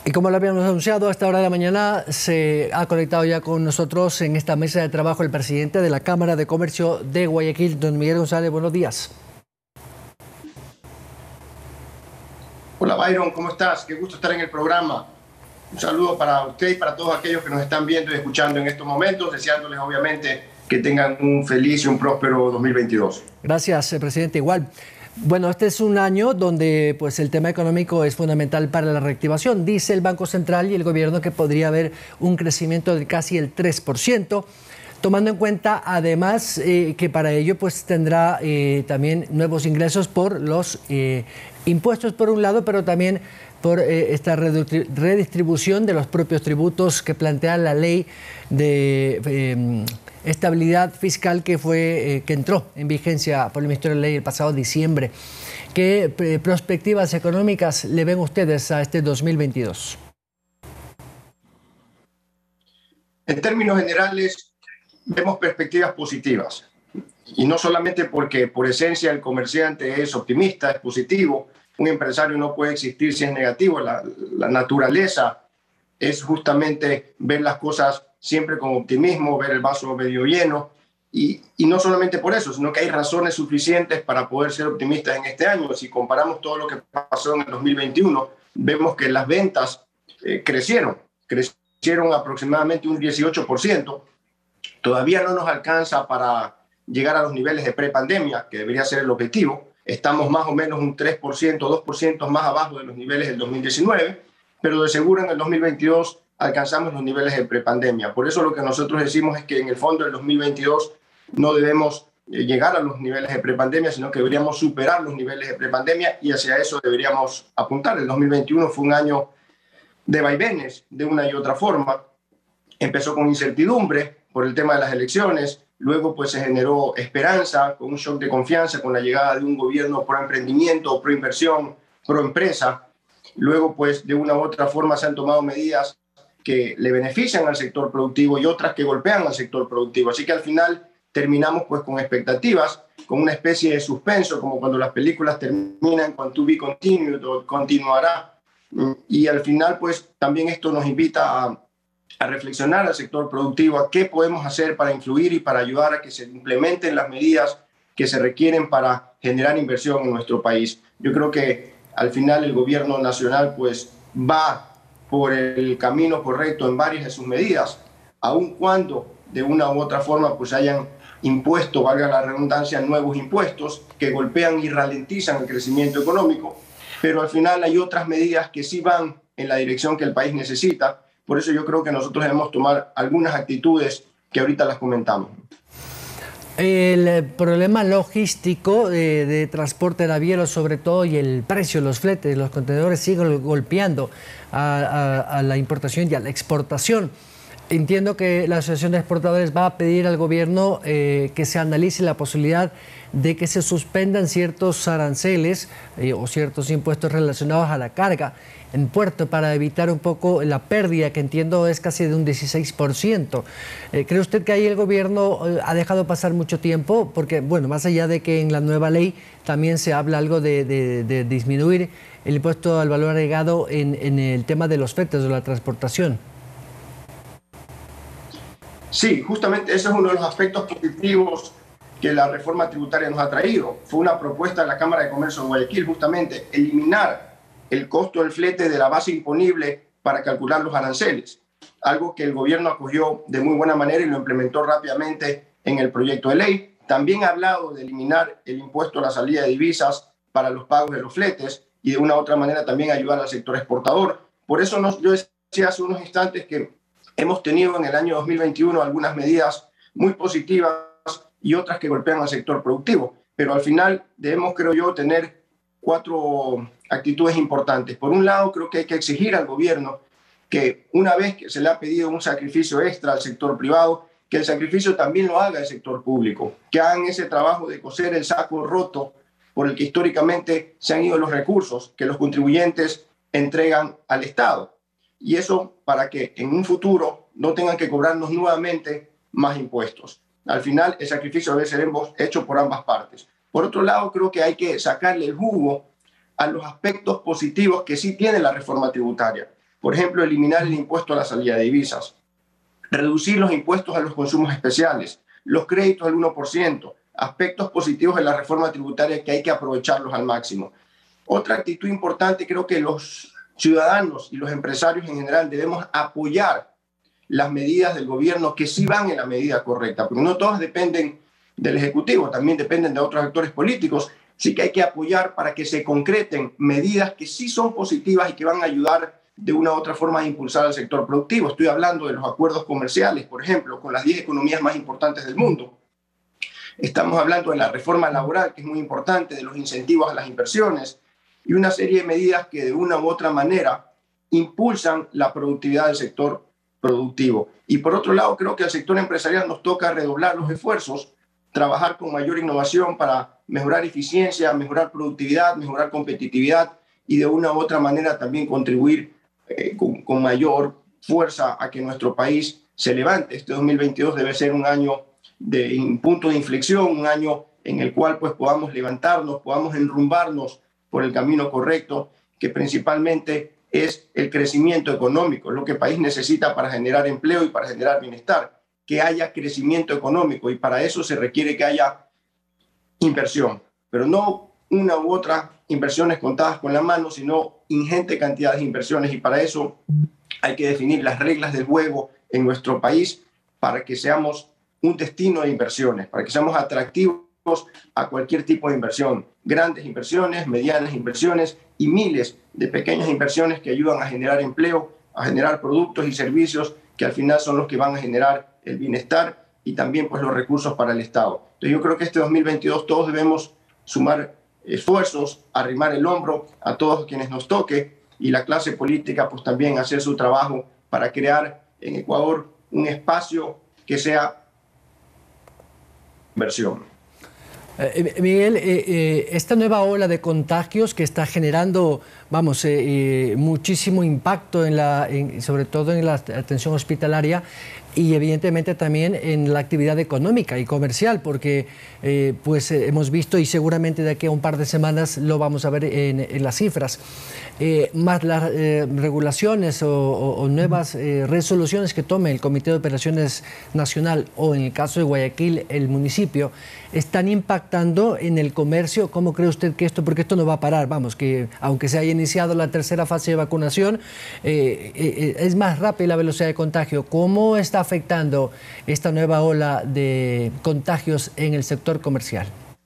Y como lo habíamos anunciado, a esta hora de la mañana se ha conectado ya con nosotros en esta mesa de trabajo el presidente de la Cámara de Comercio de Guayaquil, don Miguel González. Buenos días. Hola Byron, ¿cómo estás? Qué gusto estar en el programa. Un saludo para usted y para todos aquellos que nos están viendo y escuchando en estos momentos, deseándoles obviamente que tengan un feliz y un próspero 2022. Gracias, presidente. Igual. Bueno, este es un año donde pues, el tema económico es fundamental para la reactivación. Dice el Banco Central y el gobierno que podría haber un crecimiento de casi el 3%, tomando en cuenta además que para ello pues, tendrá también nuevos ingresos por los impuestos por un lado, pero también por esta redistribución de los propios tributos que plantea la ley de estabilidad fiscal que entró en vigencia por el Ministerio de Ley el pasado diciembre. ¿Qué perspectivas económicas le ven ustedes a este 2022? En términos generales, vemos perspectivas positivas. Y no solamente porque por esencia el comerciante es optimista, es positivo. Un empresario no puede existir si es negativo. La naturaleza es justamente ver las cosas siempre con optimismo, ver el vaso medio lleno. Y no solamente por eso, sino que hay razones suficientes para poder ser optimistas en este año. Si comparamos todo lo que pasó en el 2021, vemos que las ventas crecieron aproximadamente un 18%. Todavía no nos alcanza para llegar a los niveles de prepandemia, que debería ser el objetivo. Estamos más o menos un 3%, 2% más abajo de los niveles del 2019, pero de seguro en el 2022 alcanzamos los niveles de prepandemia. Por eso lo que nosotros decimos es que en el fondo del 2022 no debemos llegar a los niveles de prepandemia, sino que deberíamos superar los niveles de prepandemia y hacia eso deberíamos apuntar. El 2021 fue un año de vaivenes de una y otra forma. Empezó con incertidumbre por el tema de las elecciones, luego pues se generó esperanza con un shock de confianza con la llegada de un gobierno pro emprendimiento, pro inversión, pro empresa. Luego pues de una u otra forma se han tomado medidas que le benefician al sector productivo y otras que golpean al sector productivo. Así que al final terminamos pues con expectativas, con una especie de suspenso, como cuando las películas terminan con to be continued o continuará. Y al final pues también esto nos invita a reflexionar al sector productivo, a qué podemos hacer para influir y para ayudar a que se implementen las medidas que se requieren para generar inversión en nuestro país. Yo creo que al final el gobierno nacional pues va por el camino correcto en varias de sus medidas, aun cuando de una u otra forma pues hayan impuesto, valga la redundancia, nuevos impuestos que golpean y ralentizan el crecimiento económico, pero al final hay otras medidas que sí van en la dirección que el país necesita. Por eso yo creo que nosotros debemos tomar algunas actitudes que ahorita las comentamos. El problema logístico de transporte naviero sobre todo y el precio de los fletes, los contenedores siguen golpeando a la importación y a la exportación. Entiendo que la Asociación de Exportadores va a pedir al gobierno que se analice la posibilidad de que se suspendan ciertos aranceles o ciertos impuestos relacionados a la carga en puerto para evitar un poco la pérdida, que entiendo es casi de un 16%. ¿Cree usted que ahí el gobierno ha dejado pasar mucho tiempo? Porque, bueno, más allá de que en la nueva ley también se habla algo de disminuir el impuesto al valor agregado en el tema de los fletes, de la transportación. Sí, justamente ese es uno de los aspectos positivos que la reforma tributaria nos ha traído. Fue una propuesta de la Cámara de Comercio de Guayaquil, justamente eliminar el costo del flete de la base imponible para calcular los aranceles, algo que el gobierno acogió de muy buena manera y lo implementó rápidamente en el proyecto de ley. También ha hablado de eliminar el impuesto a la salida de divisas para los pagos de los fletes y de una u otra manera también ayudar al sector exportador. Por eso yo decía hace unos instantes que hemos tenido en el año 2021 algunas medidas muy positivas y otras que golpean al sector productivo, pero al final debemos, creo yo, tener 4 actitudes importantes. Por un lado, creo que hay que exigir al gobierno que una vez que se le ha pedido un sacrificio extra al sector privado, que el sacrificio también lo haga el sector público, que hagan ese trabajo de coser el saco roto por el que históricamente se han ido los recursos que los contribuyentes entregan al Estado. Y eso para que en un futuro no tengan que cobrarnos nuevamente más impuestos. Al final, el sacrificio debe ser hecho por ambas partes. Por otro lado, creo que hay que sacarle el jugo a los aspectos positivos que sí tiene la reforma tributaria. Por ejemplo, eliminar el impuesto a la salida de divisas, reducir los impuestos a los consumos especiales, los créditos al 1%, aspectos positivos de la reforma tributaria que hay que aprovecharlos al máximo. Otra actitud importante, creo que los ciudadanos y los empresarios en general debemos apoyar las medidas del gobierno que sí van en la medida correcta, porque no todas dependen del Ejecutivo, también dependen de otros actores políticos. Sí que hay que apoyar para que se concreten medidas que sí son positivas y que van a ayudar de una u otra forma a impulsar al sector productivo. Estoy hablando de los acuerdos comerciales, por ejemplo, con las 10 economías más importantes del mundo. Estamos hablando de la reforma laboral, que es muy importante, de los incentivos a las inversiones y una serie de medidas que de una u otra manera impulsan la productividad del sector productivo. Y por otro lado, creo que al sector empresarial nos toca redoblar los esfuerzos, trabajar con mayor innovación para mejorar eficiencia, mejorar productividad, mejorar competitividad y de una u otra manera también contribuir con mayor fuerza a que nuestro país se levante. Este 2022 debe ser un año de un punto de inflexión, un año en el cual pues podamos levantarnos, podamos enrumbarnos por el camino correcto, que principalmente es el crecimiento económico, lo que el país necesita para generar empleo y para generar bienestar, que haya crecimiento económico y para eso se requiere que haya inversión, pero no una u otra inversiones contadas con la mano, sino ingente cantidad de inversiones y para eso hay que definir las reglas del juego en nuestro país para que seamos un destino de inversiones, para que seamos atractivos a cualquier tipo de inversión, grandes inversiones, medianas inversiones y miles de pequeñas inversiones que ayudan a generar empleo, a generar productos y servicios que al final son los que van a generar el bienestar y también pues los recursos para el Estado. Entonces yo creo que este 2022 todos debemos sumar esfuerzos, arrimar el hombro a todos quienes nos toque y la clase política pues también hacer su trabajo para crear en Ecuador un espacio que sea inversión. Miguel, esta nueva ola de contagios que está generando, vamos, muchísimo impacto sobre todo en la atención hospitalaria y evidentemente también en la actividad económica y comercial, porque pues hemos visto y seguramente de aquí a un par de semanas lo vamos a ver en las cifras, más las regulaciones o nuevas resoluciones que tome el Comité de Operaciones Nacional o en el caso de Guayaquil el municipio, están impactando en el comercio. ¿Cómo cree usted que esto, porque esto no va a parar, vamos, que aunque se haya iniciado la tercera fase de vacunación, es más rápida la velocidad de contagio? ¿Cómo está afectando esta nueva ola de contagios en el sector comercial?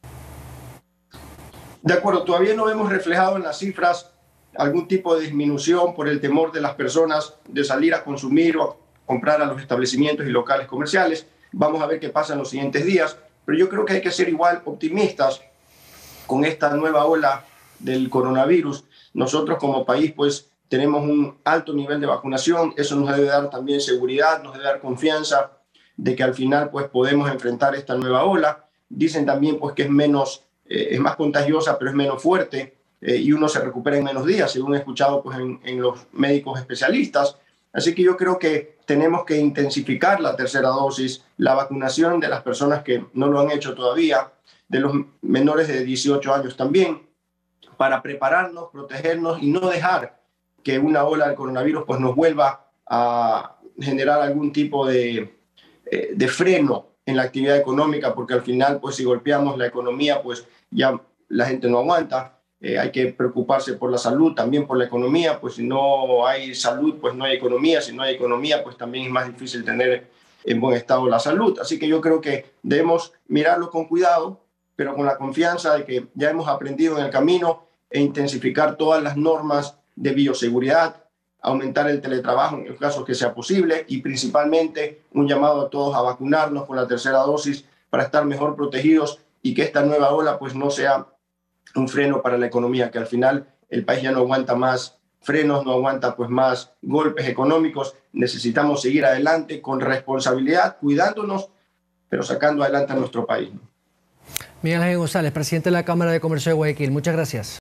De acuerdo, todavía no hemos reflejado en las cifras algún tipo de disminución por el temor de las personas de salir a consumir o a comprar a los establecimientos y locales comerciales. Vamos a ver qué pasa en los siguientes días, pero yo creo que hay que ser igual optimistas con esta nueva ola del coronavirus. Nosotros como país pues tenemos un alto nivel de vacunación, eso nos debe dar también seguridad, nos debe dar confianza de que al final pues podemos enfrentar esta nueva ola. Dicen también pues que es más contagiosa pero es menos fuerte y uno se recupera en menos días, según he escuchado pues en los médicos especialistas. Así que yo creo que tenemos que intensificar la tercera dosis, la vacunación de las personas que no lo han hecho todavía, de los menores de 18 años también, para prepararnos, protegernos y no dejar que una ola del coronavirus pues nos vuelva a generar algún tipo de freno en la actividad económica, porque al final pues si golpeamos la economía pues ya la gente no aguanta. Hay que preocuparse por la salud, también por la economía, pues si no hay salud pues no hay economía, si no hay economía pues también es más difícil tener en buen estado la salud. Así que yo creo que debemos mirarlo con cuidado, pero con la confianza de que ya hemos aprendido en el camino e intensificar todas las normas de bioseguridad, aumentar el teletrabajo en el caso que sea posible y principalmente un llamado a todos a vacunarnos con la tercera dosis para estar mejor protegidos y que esta nueva ola pues no sea un freno para la economía, que al final el país ya no aguanta más frenos, no aguanta pues más golpes económicos. Necesitamos seguir adelante con responsabilidad, cuidándonos, pero sacando adelante a nuestro país. Miguel Ángel González, presidente de la Cámara de Comercio de Guayaquil, muchas gracias.